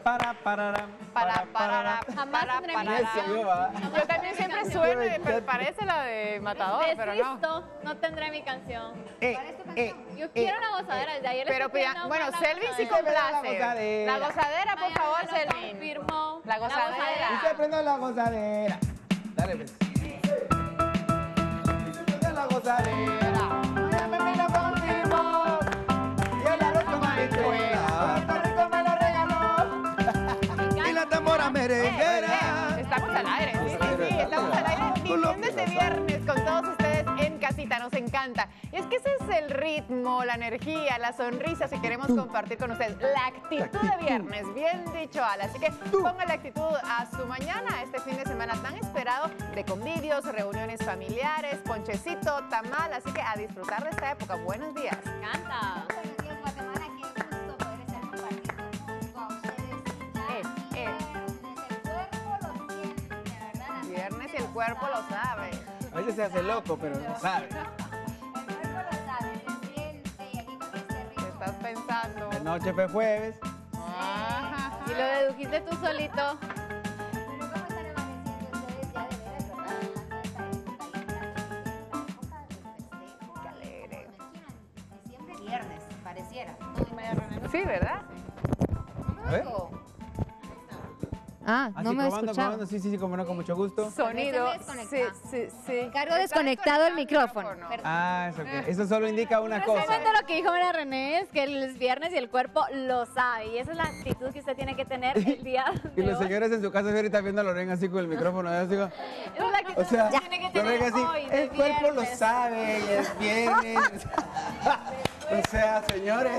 Jamás tendré mi canción. Yo también siempre sueno, pero parece la de Matador, pero no. Desisto, no tendré mi canción. Yo quiero la gozadera, desde ayer Pero estoy pidiendo bueno, una Selvin sí gozadera. complace. La gozadera, por favor, Mañana me lo Selvin. confirmó. La gozadera. Y se prende la gozadera. Dale, pues. Y se prende la gozadera. Mañana me lo confirmó. Y el arroz con habichuela. Puerto Rico me lo regaló. Y la tambora merenguera. Estamos al aire, sí, estamos al aire viviendo este viernes con todos ustedes en casita, nos encanta. Y es que ese es el ritmo, la energía, la sonrisa que queremos compartir con ustedes. La actitud de viernes, bien dicho, Ala. Así que pongan la actitud a su mañana, este fin de semana tan esperado de convivios, reuniones familiares, ponchecito, tamal. Así que a disfrutar de esta época. Buenos días. Canta. Buenos días, Guatemala. Qué gusto poder estar compartiendo junto a ustedes. Viernes y el cuerpo lo sabe. A veces se hace loco, pero no sabe. El cuerpo lo sabe, se siente y aquí con este ¿Qué ritmo. estás pensando? La noche fue jueves. Y lo dedujiste tú solito. Pero ¿cómo están amaneciendo ustedes ya de veras, verdad? Qué alegre. Diciembre, viernes, pareciera. Sí, ¿verdad? A ver. Ah, Así probando. Sí, como no, con mucho gusto. Sonido. Déjame Sí, desconectar. sí. Cargo desconectado el micrófono. Eso, eso solo indica una cosa. Resumen de lo que dijo María René es que el viernes y el cuerpo lo sabe. Y esa es la actitud que usted tiene que tener el día Y de los hoy. señores en su casa ahorita viendo a Lorena así con el micrófono. Así, Esa es la actitud o sea, que tiene que tener Lorena así, hoy, de el cuerpo lo viernes. sabe, y es viernes. O sea, señores.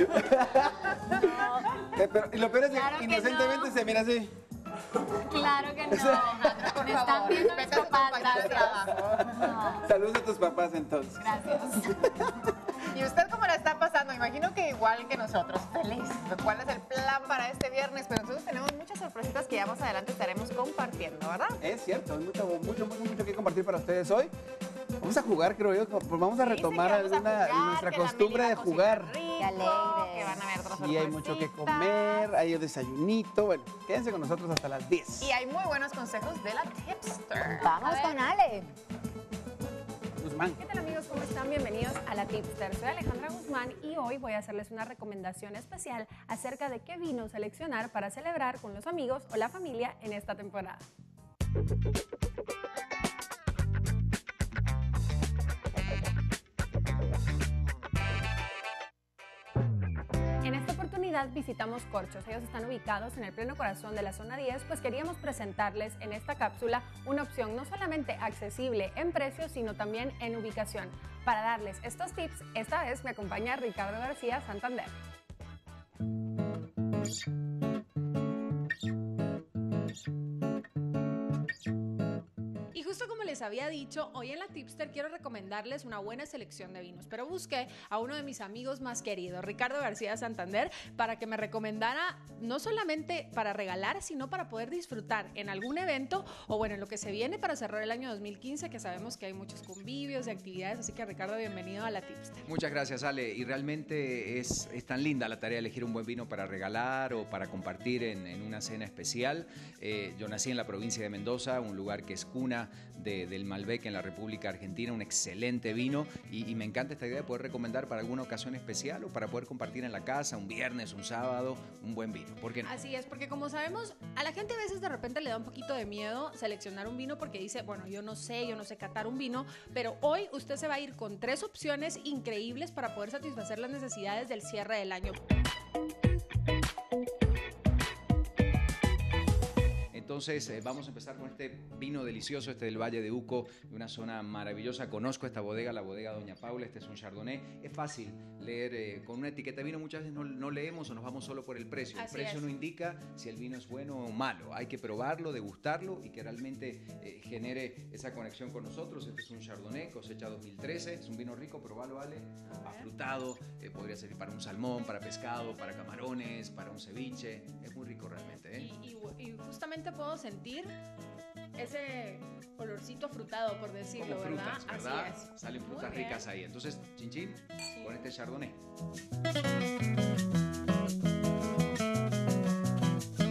Y lo peor es que Claro que inocentemente no. se mira así. Claro que no, Alejandro. Me están viendo mis papás, gracias. No, Saludos a tus papás entonces. gracias. ¿Y usted cómo la está pasando? Imagino que igual que nosotros, feliz. ¿Cuál es el plan para este viernes? Pero nosotros tenemos muchas sorpresitas que ya más adelante estaremos compartiendo, ¿verdad? Es cierto, hay mucho que compartir para ustedes hoy. Vamos a jugar, creo yo. Pues vamos a Sí, retomar sí, que vamos a jugar, nuestra que la costumbre Meli de va a cocinar jugar. rico, Qué alegre. que van a haber otras Y hay mucho que sorpresitas. comer, hay un desayunito. Bueno, quédense con nosotros hasta las 10. Y hay muy buenos consejos de la tipster. Vamos con Ale. Guzmán. ¿Qué tal, amigos? ¿Cómo están? Bienvenidos a La Tipster. Soy Alejandra Guzmán y hoy voy a hacerles una recomendación especial acerca de qué vino seleccionar para celebrar con los amigos o la familia en esta temporada. En esta oportunidad visitamos Corchos. Ellos están ubicados en el pleno corazón de la zona 10, pues queríamos presentarles en esta cápsula una opción no solamente accesible en precio, sino también en ubicación. Para darles estos tips, esta vez me acompaña Ricardo García Santander. Y justo como les había dicho, hoy en la Tipster quiero recomendarles una buena selección de vinos, pero busqué a uno de mis amigos más queridos, Ricardo García Santander, para que me recomendara no solamente para regalar, sino para poder disfrutar en algún evento o bueno, en lo que se viene para cerrar el año 2015, que sabemos que hay muchos convivios y actividades, así que Ricardo, bienvenido a la Tipster. Muchas gracias, Ale. Y realmente es tan linda la tarea de elegir un buen vino para regalar o para compartir en una cena especial. Yo nací en la provincia de Mendoza, un lugar que es cuna del Malbec en la República Argentina, un excelente vino y me encanta esta idea de poder recomendar para alguna ocasión especial o para poder compartir en la casa, un viernes, un sábado, un buen vino. ¿Por qué no? Así es, porque como sabemos, a la gente a veces de repente le da un poquito de miedo seleccionar un vino porque dice, bueno, yo no sé catar un vino, pero hoy usted se va a ir con 3 opciones increíbles para poder satisfacer las necesidades del cierre del año. Entonces vamos a empezar con este vino delicioso, este del Valle de Uco, de una zona maravillosa. Conozco esta bodega, la bodega Doña Paula. Este es un Chardonnay. Es fácil leer con una etiqueta de vino. Muchas veces no leemos o nos vamos solo por el precio. El precio no indica si el vino es bueno o malo. Hay que probarlo, degustarlo y que realmente genere esa conexión con nosotros. Este es un Chardonnay, cosecha 2013. Es un vino rico, probalo, Ale. Afrutado. Podría servir para un salmón, para pescado, para camarones, para un ceviche. Es muy rico realmente, ¿eh? Y justamente puedo sentir ese olorcito afrutado, por decirlo, Como frutas, ¿verdad? Así es. Salen frutas ricas ahí. Entonces, chin con este Chardonnay.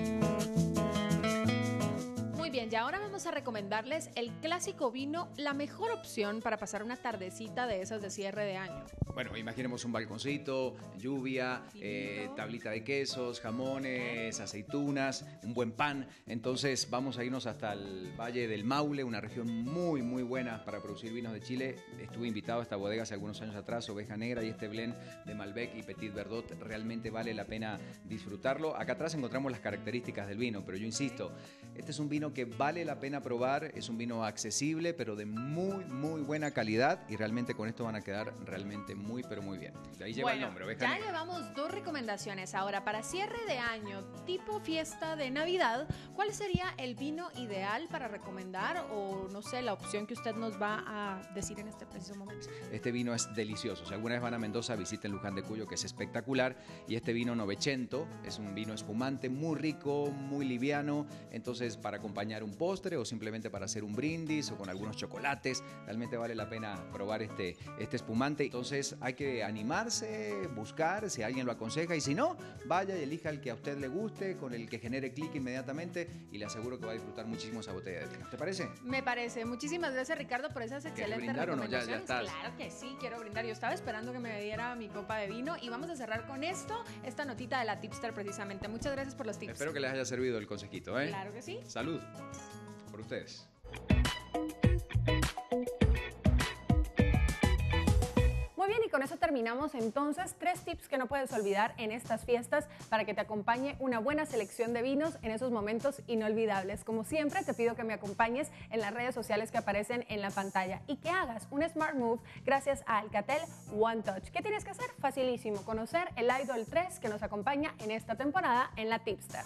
Y ahora vamos a recomendarles el clásico vino, la mejor opción para pasar una tardecita de esas de cierre de año. Bueno, imaginemos un balconcito, lluvia, tablita de quesos, jamones, aceitunas, un buen pan. Entonces vamos a irnos hasta el Valle del Maule, una región muy, muy buena para producir vinos de Chile. Estuve invitado a esta bodega hace algunos años atrás, Oveja Negra, y este blend de Malbec y Petit Verdot realmente vale la pena disfrutarlo. Acá atrás encontramos las características del vino, pero yo insisto, este es un vino que vale la pena probar, es un vino accesible, pero de muy, muy buena calidad, y realmente con esto van a quedar realmente muy, pero muy bien. De ahí lleva el nombre, Oveja Ya Negra. llevamos 2 recomendaciones. Ahora, para cierre de año, tipo fiesta de Navidad, ¿cuál sería el vino ideal para recomendar o, no sé, la opción que usted nos va a decir en este preciso momento? Este vino es delicioso. Si alguna vez van a Mendoza, visiten Luján de Cuyo, que es espectacular. Y este vino Novecento es un vino espumante muy rico, muy liviano. Entonces, para acompañar un postre o simplemente para hacer un brindis o con algunos chocolates, realmente vale la pena probar este espumante. Entonces, hay que animarse, buscar, si alguien lo aconseja. Y si no, vaya y elija el que a usted le guste, con el que genere clic inmediatamente. Y le aseguro que va a disfrutar muchísimo esa botella de vino. ¿Te parece? Me parece. Muchísimas gracias, Ricardo, por esas excelentes brindar o no? Ya recomendaciones. estás. Claro que sí, quiero brindar. Yo estaba esperando que me diera mi copa de vino y vamos a cerrar con esto, esta notita de la Tipster precisamente. Muchas gracias por los tips. Espero que les haya servido el consejito, ¿eh? Claro que sí. Salud por ustedes. Muy bien, y con eso terminamos entonces 3 tips que no puedes olvidar en estas fiestas para que te acompañe una buena selección de vinos en esos momentos inolvidables. Como siempre, te pido que me acompañes en las redes sociales que aparecen en la pantalla y que hagas un Smart Move gracias a Alcatel One Touch. ¿Qué tienes que hacer? Facilísimo, conocer el Idol 3 que nos acompaña en esta temporada en la Tipster.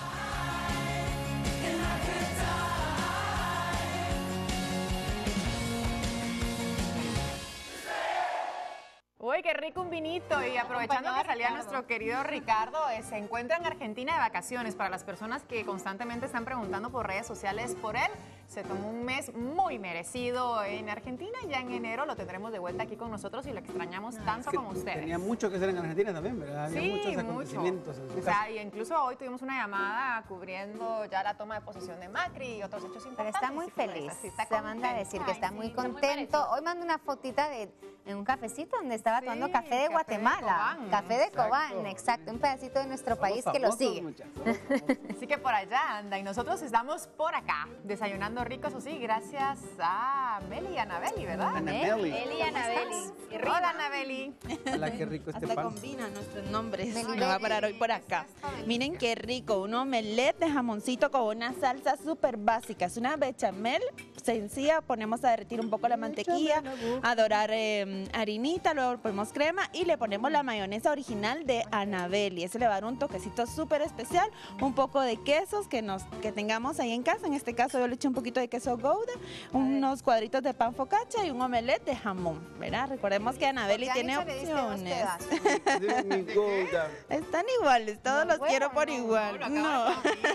Uy, qué rico un vinito. Y aprovechando que salía nuestro querido Ricardo, se encuentra en Argentina de vacaciones. Para las personas que constantemente están preguntando por redes sociales por él, se tomó un mes muy merecido en Argentina. Ya en enero lo tendremos de vuelta aquí con nosotros y lo extrañamos tanto como ustedes. Tenía mucho que hacer en Argentina también, ¿verdad? Había Sí, muchos acontecimientos en su O sea, casa. y incluso hoy tuvimos una llamada cubriendo ya la toma de posesión de Macri y otros hechos Pero importantes. está muy y pues, feliz. así está Se manda a contento. decir que está Ay, muy sí, está muy contento. merecido. Hoy mando una fotita en un cafecito donde estaba tomando Sí, café de café de Guatemala. Cobán. Café de Exacto. Cobán, exacto. Un pedacito de nuestro país que lo Somos sigue. famosos, muchachos, somos famosos. Así que por allá anda y nosotros estamos por acá, desayunando rico, eso sí, gracias a Meli y Anabeli, ¿verdad? Anabeli. Eli y Anabeli. Hola, Anabeli. Hola, qué rico este Hasta pan. combinan nuestros nombres. Meli, Me va a Meli. parar hoy por acá. Miren qué rico, un omelette de jamoncito con una salsa súper básica. Es una bechamel sencilla, ponemos a derretir un poco la mantequilla, a dorar harinita, luego ponemos crema y le ponemos la mayonesa original de Anabeli. Ese le va a dar un toquecito súper especial, un poco de quesos que tengamos ahí en casa. En este caso yo le eché un poquito de queso Gouda, unos cuadritos de pan focaccia y un omelette de jamón, ¿verdad? Recordemos que Anabeli Ya tiene Anita le diste 2 opciones. pedazos. Dios mi Gouda. Están iguales, todos los bueno, quiero por no, igual. No.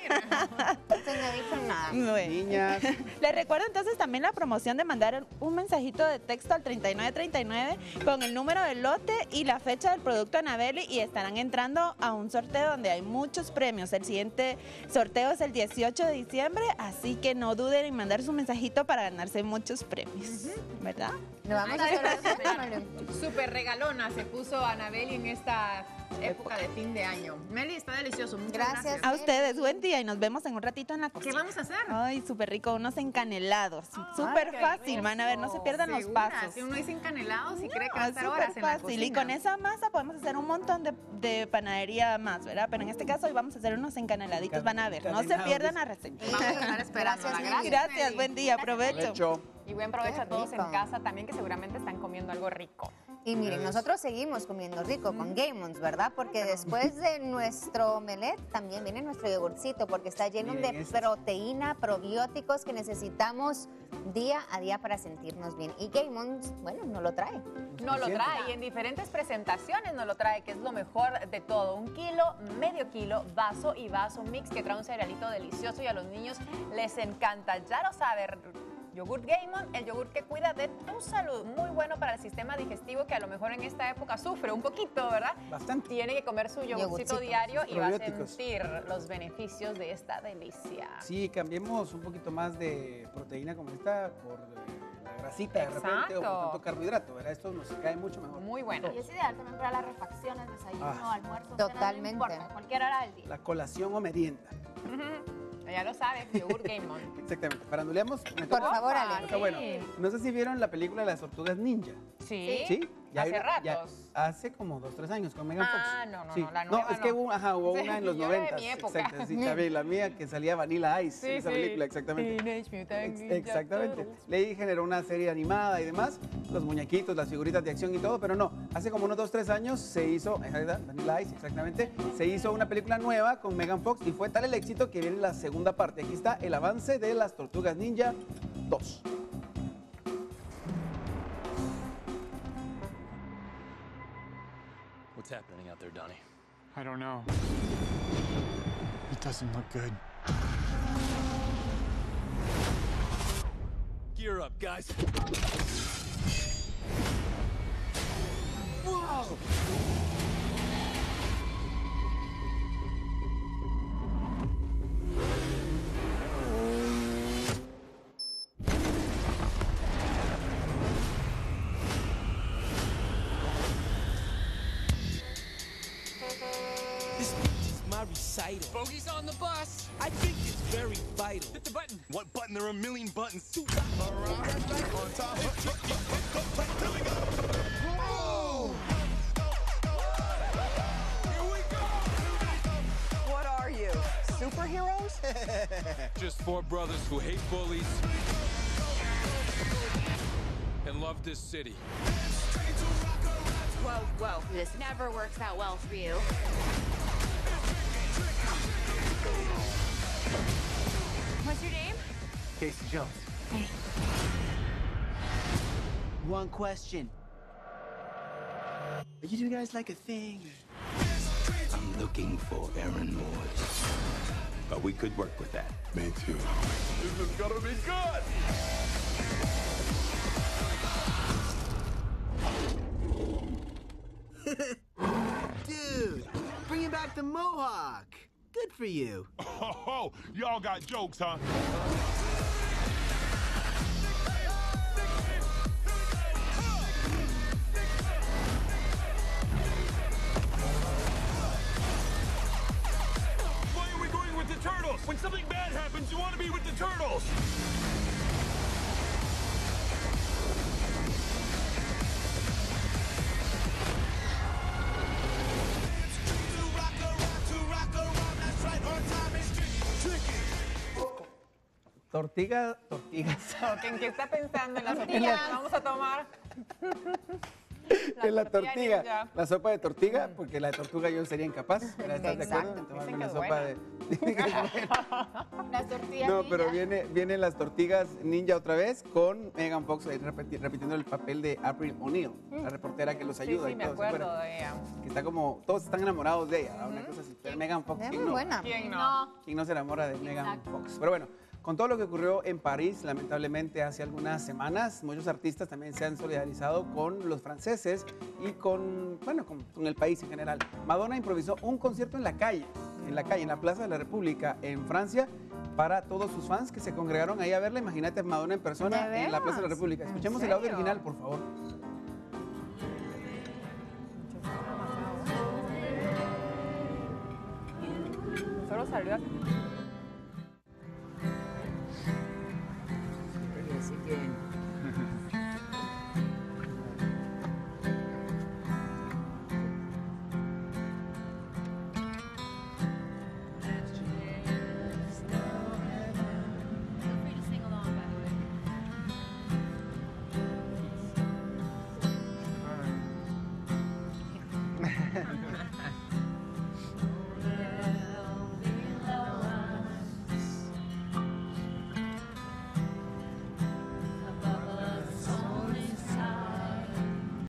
Entonces no he dicho nada. Bueno. Niñas, Les recuerdo entonces también la promoción de mandar un mensajito de texto al 3939 con el número del lote y la fecha del producto Anabeli y estarán entrando a un sorteo donde hay muchos premios. El siguiente sorteo es el 18 de diciembre, así que no duden en mandar su mensajito para ganarse muchos premios, ¿verdad? Nos vamos a hacer Súper regalona se puso Anabeli en esta época de fin de año. Meli, está delicioso, muchas gracias. Gracias. A ustedes, buen día y nos vemos en un ratito en la ¿Qué cocina. vamos a hacer? Ay, súper rico, unos encanelados. Súper qué fácil, van a ver, no se pierdan los ¿Segura? pasos. Si uno dice encanelado, si cree que va a Ah, estar súper horas en la fácil. Y cocina. con esa masa podemos hacer un montón de panadería más, ¿verdad? Pero en este caso hoy vamos a hacer unos encaneladitos, van a ver. No se Encanenados. pierdan la receta. Vamos a estar esperando. Gracias, Gracias, Meli. buen día, aprovecho. hecho. Y buen provecho Qué a todos en rico. casa también, que seguramente están comiendo algo rico. Y miren, nosotros seguimos comiendo rico con Gammons, ¿verdad? Porque después de nuestro omelette también viene nuestro yogurcito, porque está lleno Miren de este. proteína, probióticos que necesitamos día a día para sentirnos bien. Y Gammons, bueno, no lo trae. No lo trae y en diferentes presentaciones nos lo trae, que es lo mejor de todo. 1 kilo, medio kilo, vaso y vaso mix que trae un cerealito delicioso y a los niños les encanta. Ya lo sabe, Yogurt Gaimon, el yogur que cuida de tu salud. Muy bueno para el sistema digestivo que a lo mejor en esta época sufre un poquito, ¿verdad? Bastante. Tiene que comer su yogurcito Yogurcito. diario y va a Probióticos. sentir los beneficios de esta delicia. Sí, cambiemos un poquito más de proteína como esta por la grasita de repente o por Exacto. tanto carbohidrato, ¿verdad? Esto nos cae mucho mejor. Muy bueno. Y es ideal también para las refacciones, desayuno, Ah. almuerzo, cena, Totalmente. no importa, cualquier hora del día. La colación o merienda. Ya lo sabes, Yogurt Gaimon. Exactamente. ¿Paranduleamos? Me Por toca. favor, Opa, Ale. Está bueno. No sé si vieron la película de las tortugas ninja. Sí. ¿Sí? Hace hay una- ratos. hace como 2, 3 años con Megan Fox. Ah, no, la nueva No, es que no. hubo Sí, una en los yo era de 90. mi época. Exacto, sí, también la mía que salía Vanilla Ice en esa película, exactamente. Teenage Mutant Ninja Exactamente. Turtles. Leí generó una serie animada y demás, los muñequitos, las figuritas de acción y todo, pero no, hace como unos 2, 3 años se hizo, Vanilla Ice, exactamente, se hizo una película nueva con Megan Fox y fue tal el éxito que viene la segunda parte. Aquí está el avance de las Tortugas Ninja 2. What's happening out there, Donnie? I don't know. It doesn't look good. Gear up, guys. Whoa! This is my recital. Bogey's on the bus. I think it's very vital. Hit the button. What button? There are a million buttons. What are you, superheroes? Just four brothers who hate bullies and love this city. Whoa, whoa. This never works out well for you. What's your name? Casey Jones. One question. Are you two guys like a thing? I'm looking for Aaron Moores. But we could work with that. Me too. This is gonna be good. Dude, bringing back the mohawk. Good for you. Oh, y'all got jokes, huh? Why are we going with the turtles? When something bad happens, you want to be with the turtles. Tortigas. ¿En qué está pensando? ¿En la sopilla que vamos a tomar? En la tortilla tortiga, ninja. la sopa de tortiga, porque la de tortuga yo sería incapaz. ¿Estás de acuerdo? Exacto. Tomarme Dicen que una es sopa de. Las tortillas No, ninja. pero vienen las tortigas ninja otra vez con Megan Fox ahí repitiendo el papel de April O'Neil, la reportera que los ayuda Sí, y me todo. ¿se acuerdo acuerdan? de ella. Que está como, todos están enamorados de ella, ¿verdad? Una cosa así. Pero Megan Fox, Es ¿quién muy no? buena. ¿Quién no? ¿Quién no se enamora de Megan Exacto. Fox? Pero bueno, con todo lo que ocurrió en París, lamentablemente hace algunas semanas, muchos artistas también se han solidarizado con los franceses y con el país en general. Madonna improvisó un concierto en la calle, en la Plaza de la República, en Francia, para todos sus fans que se congregaron ahí a verla. Imagínate Madonna en persona ¿De en la Plaza de la veras? República. ¿En Escuchemos el audio serio? original, por favor. Solo salió así.